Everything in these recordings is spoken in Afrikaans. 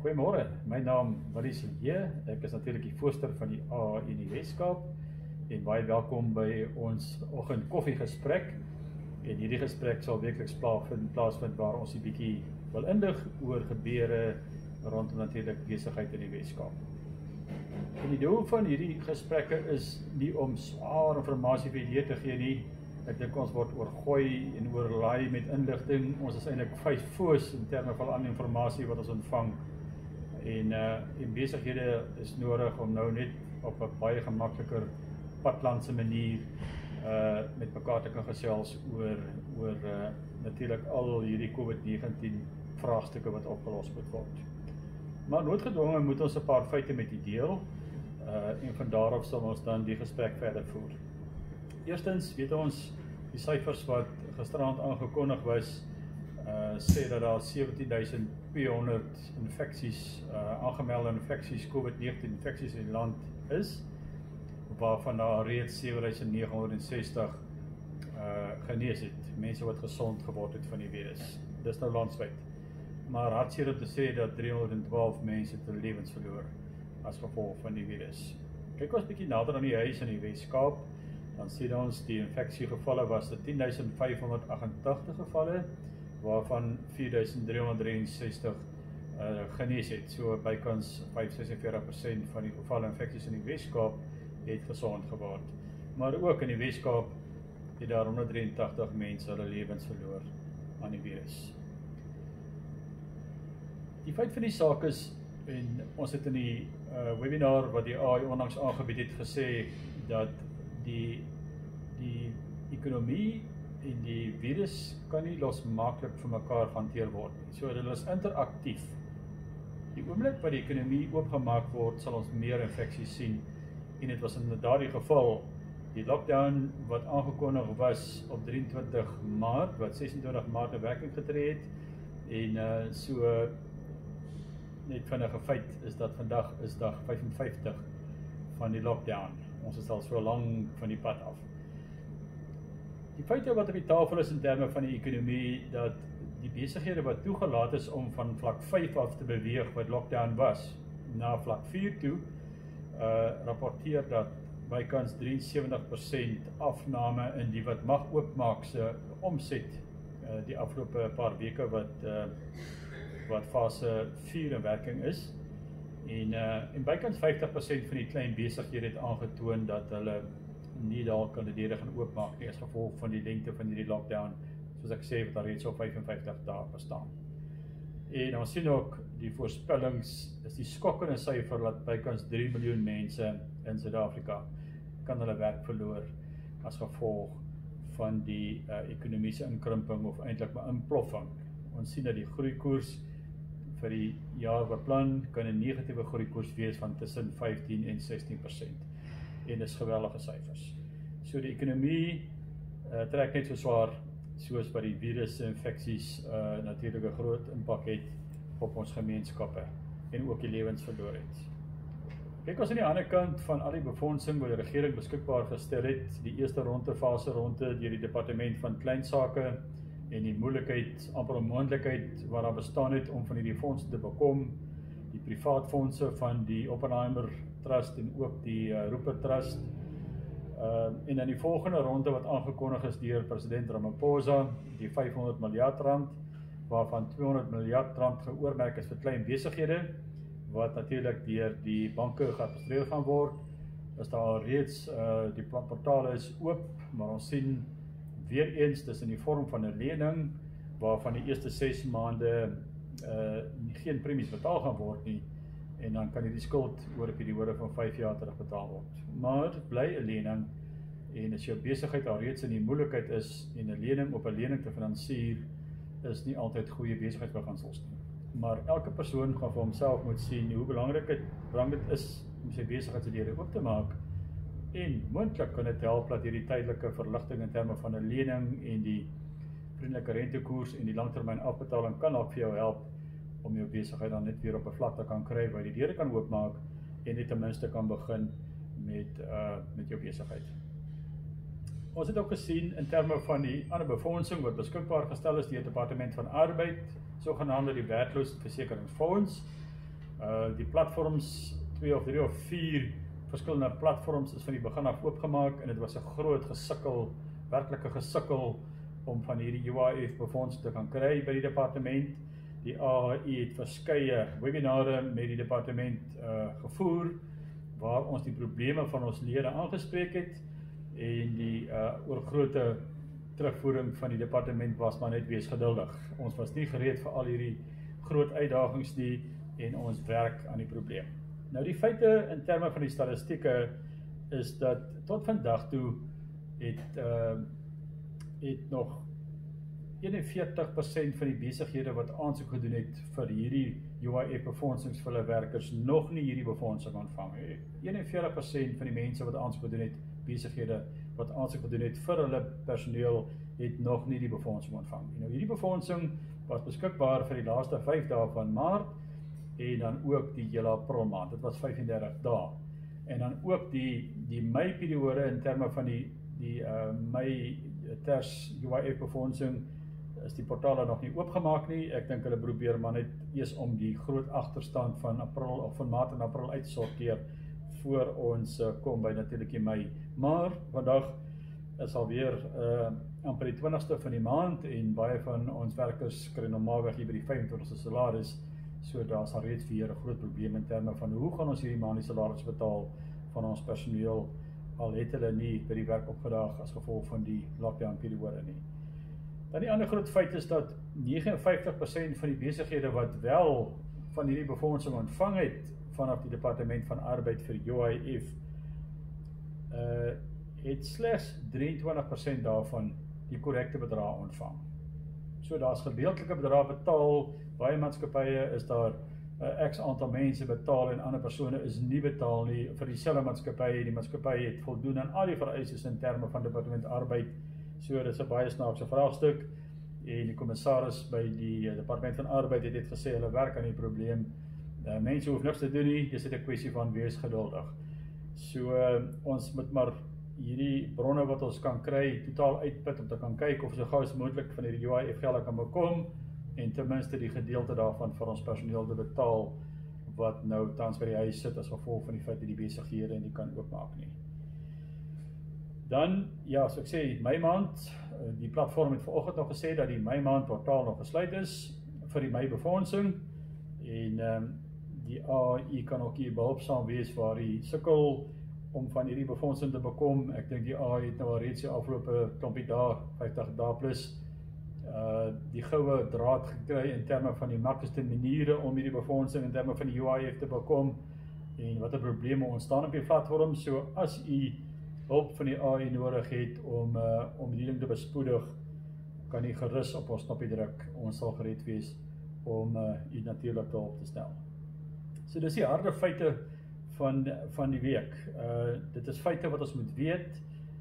Goeiemôre, my naam Willie Silje, ek is natuurlik die voorsteur van die AA in die Weskaap en baie welkom by ons oggend koffiegesprek. En hierdie gesprek sal weekliks plaasvind waar ons 'n bietjie wil indig oor gebeure rondom natuurlik besigheid in die Weskaap. En die doel van hierdie gesprekke is nie om swaar informasie vir julle te gee nie. Ek dink ons word oorgooi en oorlaai met inligting. Ons is eintlik foos in terme van al die informasie wat ons ontvang. En besighede is nodig om nou net op 'n baie gemakliker padlandse manier met mekaar te kan gesels oor natuurlik al hierdie COVID-19 vraagstukke wat opgelos moet word. Maar noodgedwonge moet ons 'n paar feite met u deel en van daar af sal ons dan die gesprek verder voer. Eerstens weet ons die syfers wat gisterand aangekondig was sê dat daar 17.200 infeksies, aangemelde infeksies, COVID-19 infeksies in die land is, waarvan daar reeds 7.960 genees het, mense wat gesond geword het van die virus. Dis nou landwyd. Maar hartseer om te sê dat 312 mense het hulle lewens verloor as gevolg van die virus. Kyk ons bietjie nader aan die huis in die Weskaap, dan sien ons die infeksiegevalle was 10.588 gevalle, waarvan 4.363 genees het. So bykans 46% van die gevalle infeksies in die Weskaap het gesond geword. Maar ook in die Weskaap het daar 183 mense hulle lewens verloor aan die virus. Die feit van die saak is, en ons het in die webinar wat die AI onlangs aangebied het gesê, dat die ekonomie en die virus kan nie losmaaklik vir mekaar hanteer word nie. So hulle is interaktief. Die oomblik wat die ekonomie oopgemaak word, sal ons meer infeksies sien. En dit was in daardie geval die lockdown wat aangekondig was op 23 Maart, wat 26 Maart in werking getree het. En so net vinnige feit is dat vandag is dag 55 van die lockdown. Ons is al so lank van die pad af. Die feite wat op die tafel is in terme van die ekonomie, dat die besighede wat toegelaat is om van vlak 5 af te beweeg wat lockdown was, na vlak 4 toe, rapporteer dat bykans 73% afname in die wat mag oopmaak se omset die afgelope paar weke wat fase 4 in werking is. En bykans 50% van die klein besighede het aangetoon dat hulle nie daar kan die deure gaan oopmaak nie as gevolg van die lengte van hierdie lockdown, soos ek sê, wat daar reeds op 55 dae bestaan. En ons sien ook die voorspellings, is die skokkende syfer dat bykans 3 miljoen mense in Suid-Afrika kan hulle werk verloor as gevolg van die ekonomiese inkrimping of eintlik maar inploffing. Ons sien dat die groeikoers vir die jaar beplan kan 'n negatiewe groeikoers wees van tussen 15 en 16%. En dis geweldige syfers. So die ekonomie trek net so swaar soos wat die virusinfeksies natuurlik 'n groot impak het op ons gemeenskappe en ook die lewens verloor het. Kyk ons aan die ander kant van al die befondsing wat die regering beskikbaar gestel het, die eerste fase ronde deur die departement van klein sake en die moeilikheid, amper onmoontlikheid wat daar bestaan het om van hierdie fondse te bekom, die privaat fondse van die Oppenheimer Trust en ook die Rupert Trust. En dan die volgende ronde wat aangekondig is deur president Ramaphosa, die 500 miljard rand, waarvan 200 miljard rand geoormerk is vir klein besighede, wat natuurlik deur die banke geadministreer gaan word. Is daar reeds, die portale is oop, maar ons sien weer eens, dis in die vorm van 'n lening, waarvan die eerste 6 maande geen premies betaal gaan word nie, en dan kan die skuld oor 'n periode van 5 jaar terugbetaal word. Maar dit bly 'n lening, en as jou besigheid al reeds in die moeilikheid is, en 'n lening op 'n lening te finansier, is nie altyd goeie besigheidsbeginsels nie. Maar elke persoon gaan vir homself moet sien hoe belangrik dit is om sy besigheid se deure oop te maak, en moontlik kan dit help dat hierdie tydelike verligting in terme van 'n lening en die vriendelike rentekoers en die langtermyn afbetaling kan ook vir jou help om jou besigheid dan net weer op 'n vlak te kan kry waar die deure kan oopmaak en net ten minste kan begin met jou besigheid. Ons het ook gesien in terme van die ander befondsing wat beskikbaar gestel is deur die Departement van Arbeid, sogenaamde die werkloosheidsversekeringsfonds, Die platforms, 2 of 3 of 4 verskillende platforms is van die begin af oopgemaak en dit was 'n groot gesukkel, werklike gesukkel om van hierdie UIF befonds te kan kry by die departement. Die AHI het verskeie webinare met die departement gevoer waar ons die probleme van ons lede aangespreek het en die oorgrootte terugvoering van die departement was maar net wees geduldig. Ons was nie gereed vir al hierdie groot uitdagings nie en ons werk aan die probleem. Nou die feite in terme van die statistieke is dat tot vandag toe het nog 41% van die besighede wat aansoek gedoen het vir hierdie UIF befondsings vir hulle werkers nog nie hierdie befondsing ontvang. 41% van die mense wat aansoek gedoen het, besighede wat aansoek gedoen het vir hulle personeel, het nog nie die befondsing ontvang. Nou hierdie befondsing was beskikbaar vir die laaste 5 dae van Maart en dan ook die hele April maand. Dit was 35 dae. En dan ook die Mei periode in terme van die Mei ters UIF befondsing is die portale nog nie oopgemaak nie. Ek dink hulle probeer maar net eers om die groot agterstand van April of van Maart en April uit te sorteer voor ons kom by natuurlik die Mei. Maar vandag is alweer amper die 20ste van die maand en baie van ons werkers kry normaalweg hier by die 25ste salaris. So daar is al reeds weer 'n groot probleem in terme van hoe gaan ons hierdie maand die salaris betaal van ons personeel al het hulle nie by die werk opgedaag as gevolg van die lockdown periode nie. Dan die ander groot feit is dat 59% van die besighede wat wel van hierdie befondsing ontvang het vanaf die departement van arbeid vir UIF het slegs 23% daarvan die korrekte bedrag ontvang. So daar's gedeeltelike bedrag betaal, baie maatskappye is daar X aantal mense betaal en ander persone is nie betaal nie vir dieselfde maatskappy. Die maatskappy het voldoen aan al die vereistes in terme van departement arbeid. So dit is 'n baie snaakse vraagstuk en die kommissaris by die departement van arbeid het gesê hulle werk aan die probleem. Mense hoef niks te doen nie, dis net 'n kwessie van wees geduldig. So ons moet maar hierdie bronne wat ons kan kry totaal uitput om te kan kyk of so gou as moontlik van hierdie UIF gelde kan bekom en ten minste die gedeelte daarvan vir ons personeel te betaal wat nou tans by die huis sit as gevolg van die feit dat die besighede nie kan oopmaak nie. Dan, ja, so ek sê, Mei maand, die platform het vanoggend nog gesê dat die Mei maand portaal nog gesluit is vir die Mei befondsing en die AI kan ook hier behulpsaam wees waar die sukkel om van hierdie befondsing te bekom. Ek dink die AI het nou al reeds die afgelope klompie dae, 50 dae plus, die goue draad gekry in terme van die maklikste maniere om hierdie befondsing in terme van die UIF te bekom en wat 'n probleme ontstaan op die platform. So as u hulp van die AI nodig het om die ding te bespoedig, kan u gerus op ons knoppie druk. Ons sal gereed wees om u natuurlik te hulp te stel. So dis die harde feite van die week. Dit is feite wat ons moet weet.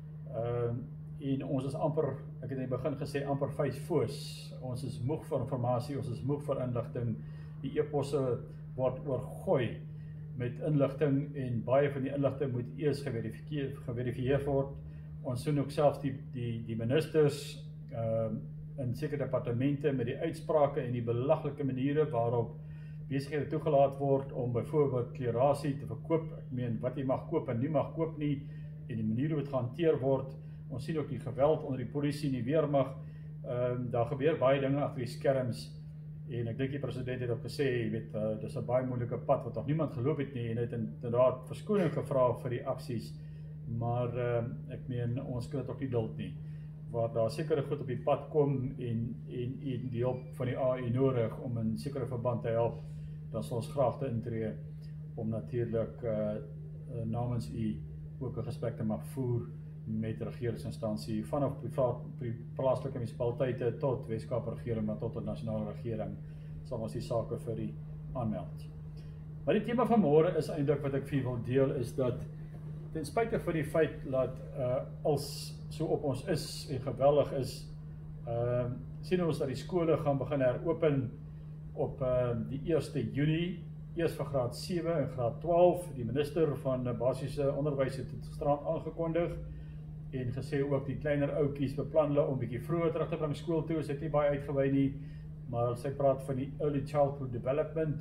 En ons is amper, ek het in die begin gesê, amper 5 foos. Ons is moeg vir informasie, ons is moeg vir inligting. Die e-posse word oorgooi met inligting en baie van die inligting moet eers geverifieer word. Ons sien ook selfs die ministers in sekere departemente met die uitsprake en die belaglike maniere waarop besighede toegelaat word om byvoorbeeld klerasie te verkoop. Ek meen wat jy mag koop en nie mag koop nie en die manier hoe dit gehanteer word. Ons sien ook die geweld onder die polisie en die weermag. Daar gebeur baie dinge agter die skerms en ek dink die president het ook gesê, jy weet, dis 'n baie moeilike pad wat nog niemand geloop het nie en het inderdaad verskoning gevra vir die aksies, maar ek meen ons kan dit ook nie duld nie. Waar daar sekere goed op die pad kom en die hulp van die AI nodig om in sekere verband te help, dan sal ons graag te intree om natuurlik namens u ook 'n gesprek te mag voer met regeringsinstansie vanaf plaaslike munisipaliteite tot Weskaap regering, maar tot 'n nasionale regering sal ons die sake vir u aanmeld. Maar die tema van môre is eintlik wat ek vir u wil deel is dat ten spyte van die feit dat als so op ons is en geweldig is, sien ons dat die skole gaan begin heropen op die 1 Junie, eers vir graad 7 en graad 12. Die minister van basiese onderwys het dit gisterand aangekondig en gesê ook die kleiner ouetjies beplan hulle om bietjie vroeër terug te bring skool toe. Sy het nie baie uitgewy nie, maar sy praat van die early childhood development,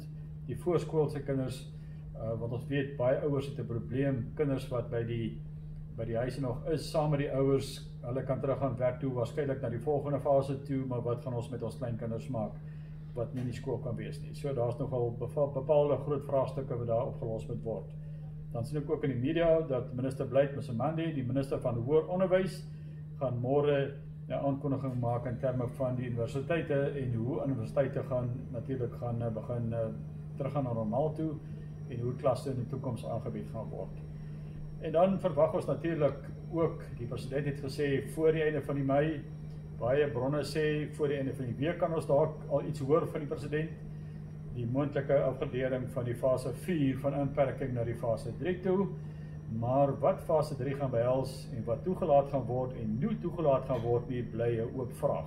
die voorskoolse kinders, want ons weet baie ouers het 'n probleem, kinders wat by die huise nog is, saam met die ouers, hulle kan terug aan werk toe, waarskynlik na die volgende fase toe, maar wat gaan ons met ons kleinkinders maak, wat nie in die skool kan wees nie. So daar's nogal bepaalde groot vraagstukke wat daar opgelos moet word. Dan sien ek ook in die media dat minister Blyd Msimande, die minister van Hoër Onderwys, gaan môre 'n aankondiging maak in terme van die universiteite en hoe universiteite gaan natuurlik begin teruggaan na normaal toe en hoe klasse in die toekoms aangebied gaan word. En dan verwag ons natuurlik ook, die president het gesê voor die einde van die Mei, baie bronne sê voor die einde van die week kan ons dalk al iets hoor van die president, die moontlike afgradering van die fase 4 van inperking na die fase 3 toe, maar wat fase 3 gaan behels en wat toegelaat gaan word en nie toegelaat gaan word nie, bly 'n oop vraag.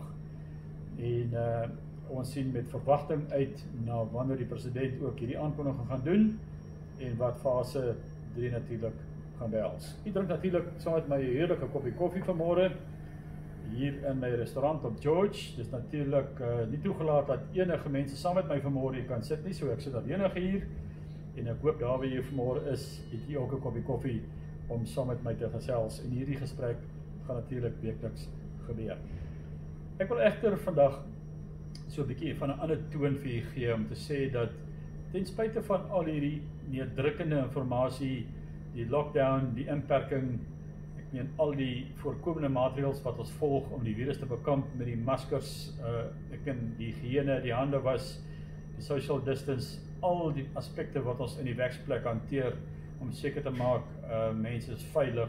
En ons sien met verwagting uit na wanneer die president ook hierdie aankondiging gaan doen en wat fase 3 natuurlik gaan behels. Ek drink natuurlik saam met my 'n heerlike koppie koffie vanmôre hier in my restaurant op George. Dis natuurlik nie toegelaat dat enige mense saam met my vanmôre hier kan sit nie, so ek sit alleenig hier en ek hoop daar waar jy vanmôre is, het jy ook 'n koppie koffie om saam met my te gesels en hierdie gesprek gaan natuurlik weekliks gebeur. Ek wil egter vandag so 'n bietjie van 'n ander toon vir julle gee om te sê dat ten spyte van al hierdie neerdrukkende inligting, die lockdown, die inperking, ek meen al die voorkomende maatreëls wat ons volg om die virus te bekamp met die maskers, ek meen die higiëne, die hande was, die social distance, al die aspekte wat ons in die werksplek hanteer om seker te maak mense is veilig,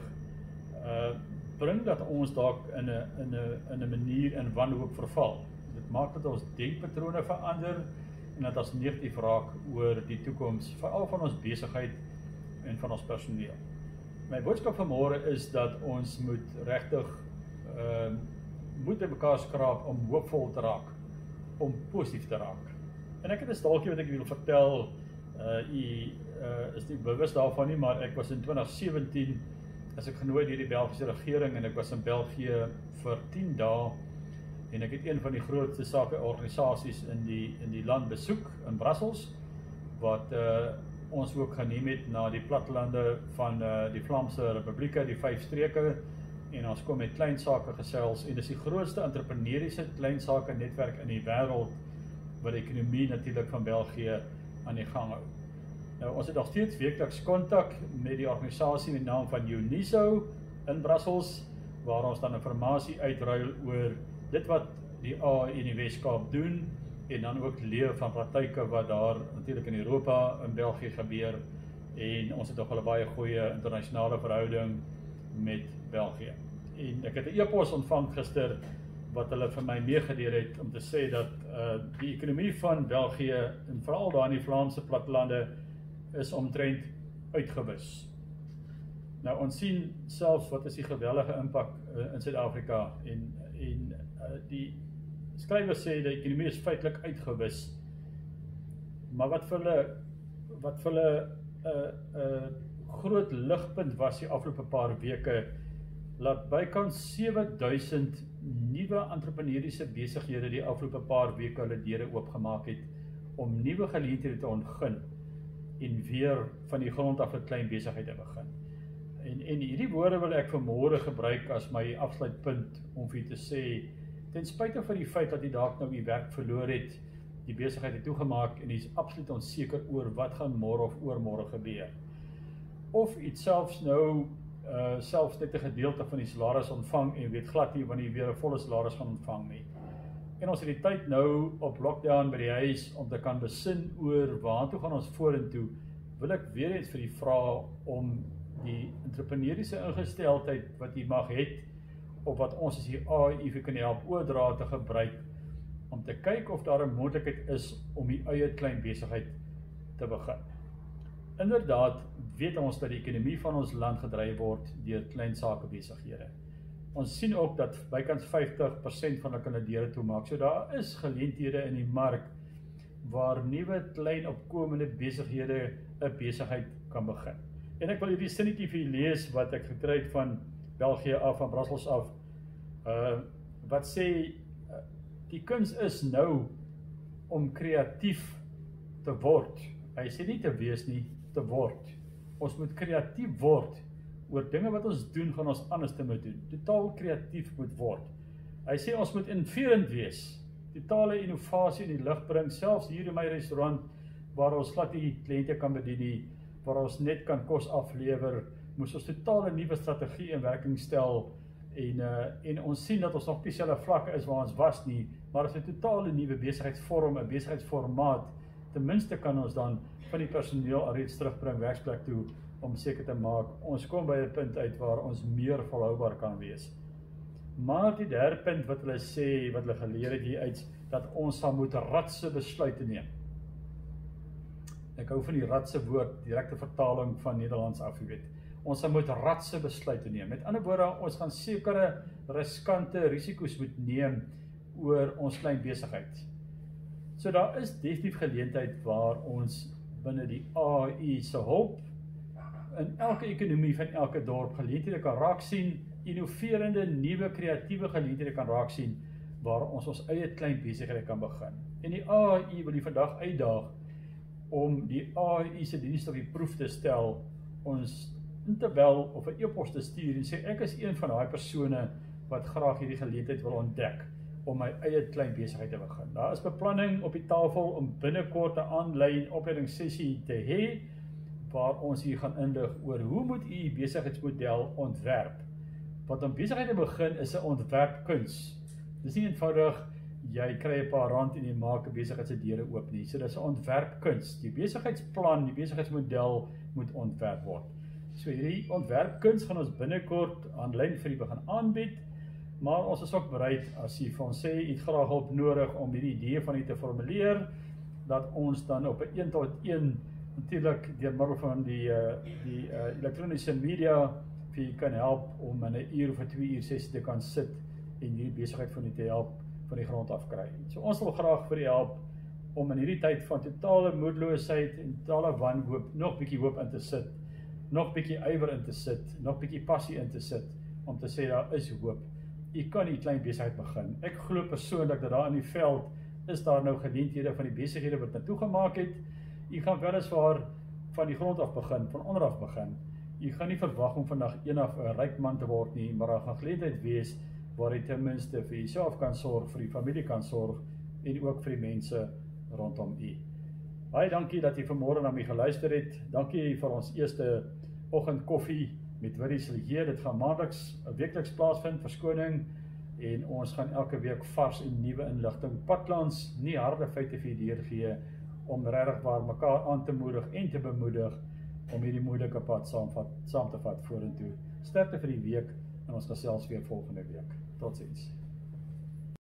bring dat ons dalk in 'n manier in wanhoop verval. Dit maak dat ons denkpatrone verander en dat ons negatief raak oor die toekoms, veral van ons besigheid en van ons personeel. My boodskap vanmôre is dat ons moet regtig moed in mekaar skraap om hoopvol te raak, om positief te raak. En ek het 'n staaltjie wat ek wil vertel, is nie bewus daarvan nie, maar ek was in 2017 as ek genooi deur die Belgiese regering en ek was in België vir 10 dae en ek het een van die grootste sakeorganisasies in die land besoek in Brussels wat ons ook geneem het na die platlande van die Vlaamse Republieke, die 5 streke en ons kom met klein sake gesels en dis die grootste entrepreneuriese klein sake netwerk in die wêreld wat die ekonomie natuurlik van België aan die gang hou. Nou, ons het nog steeds weekliks kontak met die organisasie met naam van UNISO in Brussels, waar ons dan inligting uitruil oor dit wat die AI in die Weskaap doen, en dan ook leer van praktyke wat daar natuurlik in Europa, in België gebeur, en ons het nog 'n baie goeie internasionale verhouding met België. En ek het 'n e-pos ontvang gister, wat hulle vir my meegedeel het, om te sê dat die ekonomie van België, en veral daar in die Vlaamse platlande, is omtrent uitgewis. Nou, ons sien selfs wat is die geweldige impak in Suid-Afrika, en die skrywer sê die ekonomie is feitelik uitgewis. Maar wat vir hulle groot ligpunt was die afgelope paar weke, laat bykans 7000 nuwe entrepreneuriese besighede die afgelope paar weke hulle deure oopgemaak het om nuwe geleenthede te ontgin en weer van die grond af 'n klein besigheid te begin. En hierdie woorde wil ek vanmôre gebruik as my afsluitpunt om vir te sê, ten spyte van die feit dat jy dalk nou die werk verloor het, die besigheid het toegemaak en jy is absoluut onseker oor wat gaan môre of oormôre gebeur. Of iets selfs nou selfs net 'n gedeelte van die salaris ontvang en weet glad nie wanneer jy weer 'n volle salaris gaan ontvang nie. En ons het die tyd nou op lockdown by die huis om te kan besin oor waartoe gaan ons vorentoe, wil ek weer eens vir die vra om die entrepreneuriese ingesteldheid wat jy mag het, of wat ons as die AI vir kan help oordra te gebruik, om te kyk of daar 'n moontlikheid is om die eie klein besigheid te begin. Inderdaad weet ons dat die ekonomie van ons land gedryf word deur klein sakebesighede. Ons sien ook dat bykans 50% van hulle deure toemaak. So daar is geleenthede in die mark waar nuwe klein opkomende besighede 'n besigheid kan begin. En ek wil hierdie sinnetjie vir julle lees wat ek gekry het van België af, van Brussels af, wat sê, die kuns is nou om kreatief te word Hy sê nie te wees nie, te word. Ons moet kreatief word. Oor dinge wat ons doen, gaan ons anders te moet doen. Totaal kreatief moet word. Hy sê ons moet innoverend wees. Totale innovasie in die lig bring, selfs hier in my restaurant, waar ons glad nie kliënte kan bedien nie, waar ons net kan kos aflewer, moes ons totale nuwe strategie in werking stel, en ons sien dat ons nog nie dieselfde vlakke is waar ons was nie, maar as 'n totale nuwe besigheidsvorm, 'n besigheidsformaat, ten minste kan ons dan van die personeel alreeds terugbring werksplek toe, om seker te maak, ons kom by 'n punt uit waar ons meer volhoubaar kan wees. Maar die derde punt wat hulle sê, wat hulle geleer het hieruit, dat ons sal moet ratse besluite neem. Ek hou van die ratse woord, direkte vertaling van Nederlands af, jy weet. Ons sal moet ratse besluite neem. Met ander woorde, ons gaan sekere riskante risiko's moet neem oor ons klein besigheid. So daar is definitief geleentheid waar ons binne die AI se hulp in elke ekonomie van elke dorp geleenthede kan raak sien, innoverende, nuwe, kreatiewe geleenthede kan raak sien, waar ons eie klein besighede kan begin. En die AI wil die vandag uitdaag om die AI se dienste op die proef te stel, ons in te bel of 'n e-pos te stuur en sê ek is een van daai persone wat graag hierdie geleentheid wil ontdek om my eie klein besigheid te begin. Daar is beplanning op die tafel om binnekort 'n aanlyn opleidingssessie te hê waar ons hier gaan inlig oor hoe moet u besigheidsmodel ontwerp. Wat om besigheid te begin is 'n ontwerpkuns. Dis nie eenvoudig jy kry 'n paar rand en jy maak 'n besigheid se deure oop nie. So dis 'n ontwerpkuns. Die besigheidsplan, die besigheidsmodel moet ontwerp word. So hierdie ontwerpkuns gaan ons binnekort aanlyn vir u begin aanbied, maar ons is ook bereid as u vir ons sê u het graag hulp nodig om hierdie idee van u te formuleer, dat ons dan op 'n 1-tot-1 natuurlik deur middel van die elektroniese media vir u kan help om in 'n uur of 'n 2 uur sessie te kan sit en hierdie besigheid van u te help van die grond af kry. So ons wil graag vir u help om in hierdie tyd van totale moedeloosheid en totale wanhoop nog bietjie hoop in te sit, nog bietjie ywer in te sit, nog bietjie passie in te sit, om te sê daar is hoop. U kan u klein besigheid begin. Ek glo persoonlik dat daar in die veld is daar nou geleenthede van die besighede wat naartoe gemaak het. U gaan weliswaar van die grond af begin, van onder af begin. U gaan nie verwag om vandag eendag 'n ryk man te word nie, maar daar gaan geleentheid wees waar jy ten minste vir jouself kan sorg, vir die familie kan sorg en ook vir die mense rondom u. Baie dankie dat jy vanmôre na my geluister het. Dankie vir ons eerste oggend koffie met Willie Silje. Dit gaan maandeliks, weekliks plaasvind, verskoning, en ons gaan elke week vars en nuwe inligting padlands, nie harde feite vir julle deurgee, om regtig waar mekaar aan te moedig en te bemoedig om hierdie moeilike pad saam te vat vorentoe. Sterkte vir die week en ons gesels weer volgende week. Totsiens.